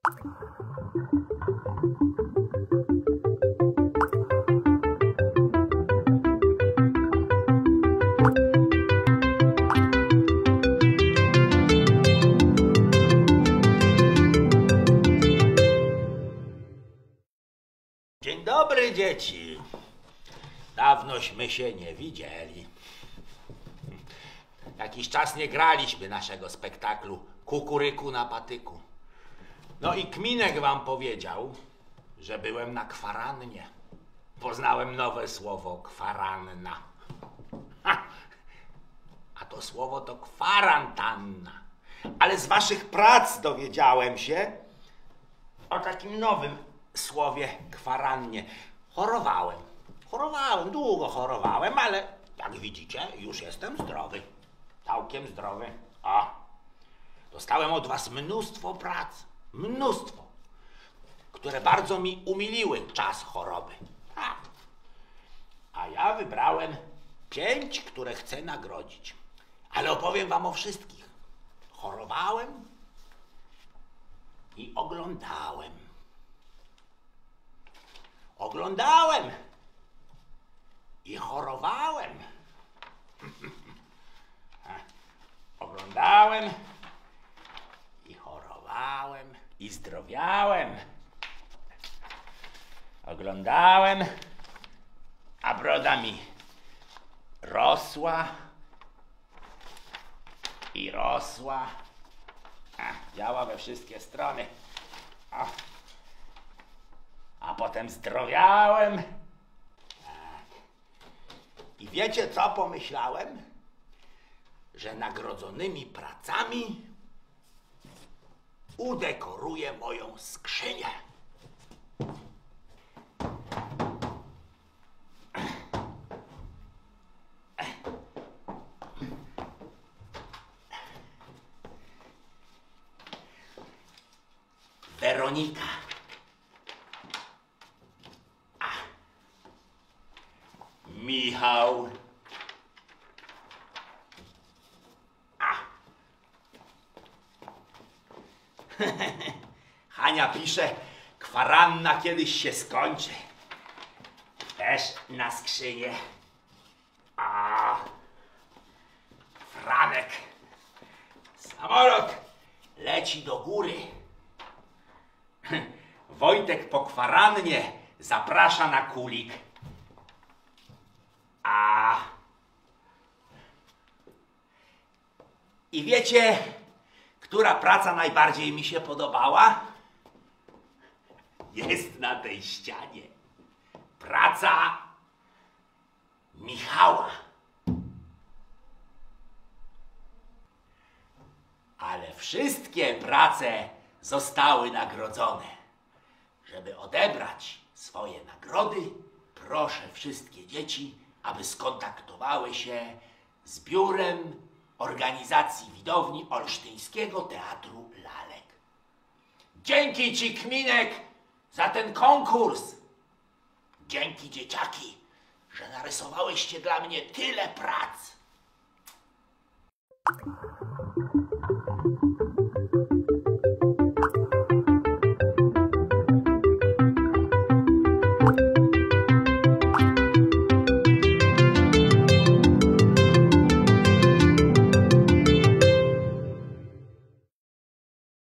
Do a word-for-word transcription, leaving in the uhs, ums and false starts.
Dzień dobry, dzieci. Dawnośmy się nie widzieli. Jakiś czas nie graliśmy naszego spektaklu Kukuryku na patyku. No i Kminek wam powiedział, że byłem na kwarannie. Poznałem nowe słowo kwaranna. Ha! A to słowo to kwarantanna. Ale z waszych prac dowiedziałem się o takim nowym słowie kwarannie. Chorowałem. Chorowałem, długo chorowałem, ale jak widzicie, już jestem zdrowy. Całkiem zdrowy. O, dostałem od was mnóstwo prac. Mnóstwo. Które bardzo mi umiliły czas choroby. A, A ja wybrałem pięć, które chcę nagrodzić. Ale opowiem wam o wszystkich. Chorowałem i oglądałem. Oglądałem i chorowałem. Oglądałem i chorowałem i zdrowiałem. Oglądałem, a broda mi rosła i rosła. A, działa we wszystkie strony. A, a potem zdrowiałem. Tak. I wiecie, co pomyślałem? Że nagrodzonymi pracami udekoruję moją skrzynię. Weronika. A. Michał. A. Hania pisze, kwaranna kiedyś się skończy. Też na skrzynię. A. Franek. Samolot leci do góry. Wojtek po kwarannie zaprasza na kulik. A. I wiecie, która praca najbardziej mi się podobała? Jest na tej ścianie. Praca Michała. Ale wszystkie prace zostały nagrodzone. Żeby odebrać swoje nagrody, proszę wszystkie dzieci, aby skontaktowały się z biurem organizacji widowni Olsztyńskiego Teatru Lalek. Dzięki ci, Kminek, za ten konkurs. Dzięki, dzieciaki, że narysowałyście dla mnie tyle prac.